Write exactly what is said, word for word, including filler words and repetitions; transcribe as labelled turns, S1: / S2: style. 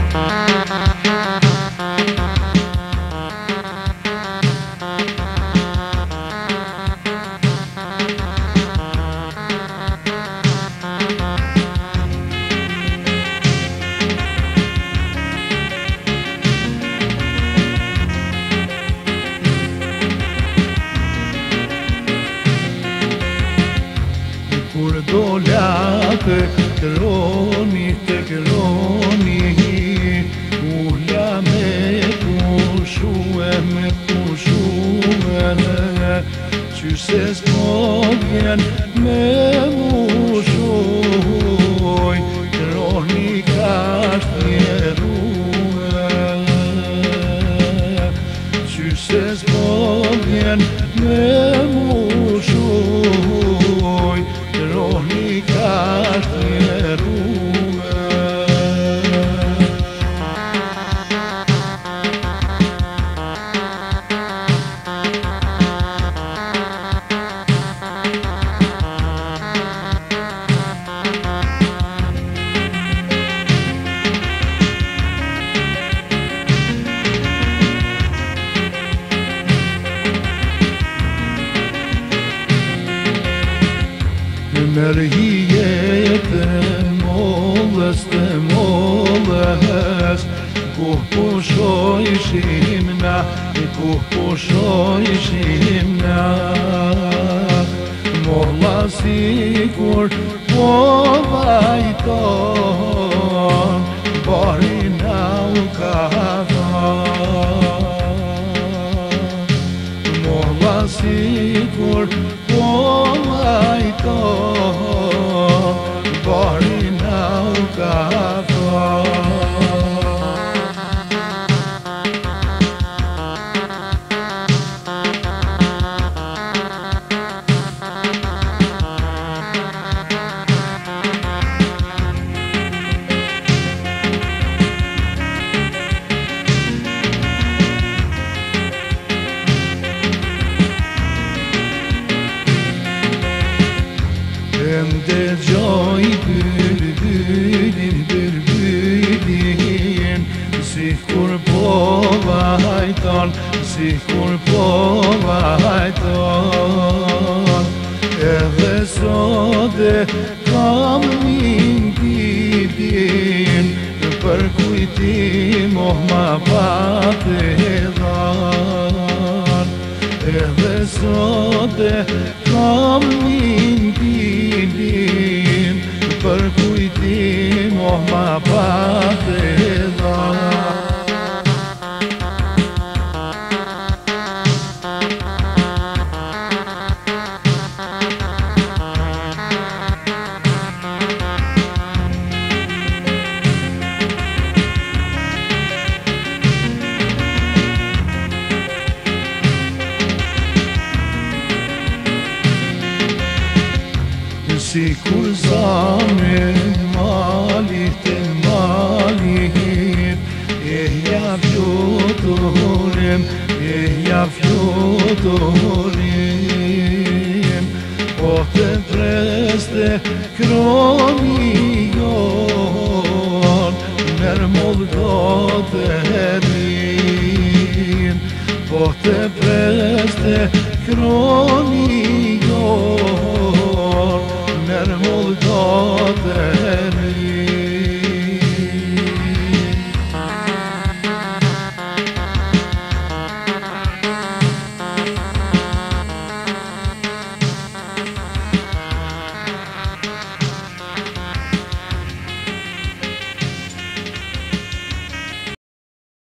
S1: Kur dola të kroni, të kroni, ulla me pushue, me pushue, që se s'po vjen me mushuj, kroni ka shtjerue, që se s'po vjen me mushuj, kroni ka shtjerue. Merhiye të mollës, të mollës, ku pushojshim na, ku pushojshim na, molla sikur po vajton, bari na u ka thon, molla sikur po vajton, bari na u ka thon. Ende joy bülbülin, bülbülin, sikur po vajton, sikur po vajton, edhe sode kam mintitin, për kujtim oh ma pat e dhan, edhe sode kam mintitin, për kujtim oh ma pat e dhan. Sikur zamin malit e malit, e javjotorim, e javjotorim, po të preste kroni jon, mer mollë të herin, po të preste kroni